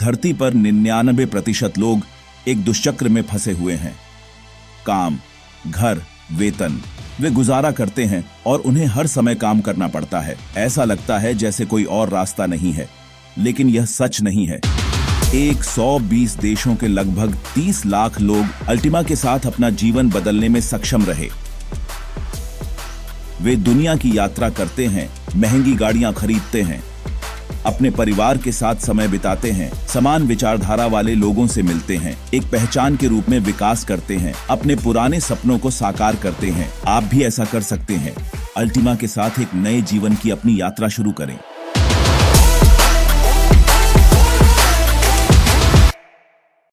धरती पर 99% लोग एक दुष्चक्र में फंसे हुए हैं। काम, घर, वेतन, वे गुजारा करते हैं और उन्हें हर समय काम करना पड़ता है। ऐसा लगता है जैसे कोई और रास्ता नहीं है, लेकिन यह सच नहीं है। 120 देशों के लगभग 30 लाख लोग अल्टीमा के साथ अपना जीवन बदलने में सक्षम रहे। वे दुनिया की यात्रा करते हैं, महंगी गाड़ियां खरीदते हैं, अपने परिवार के साथ समय बिताते हैं, समान विचारधारा वाले लोगों से मिलते हैं, एक पहचान के रूप में विकास करते हैं, अपने पुराने सपनों को साकार करते हैं। आप भी ऐसा कर सकते हैं। अल्टीमा के साथ एक नए जीवन की अपनी यात्रा शुरू करें।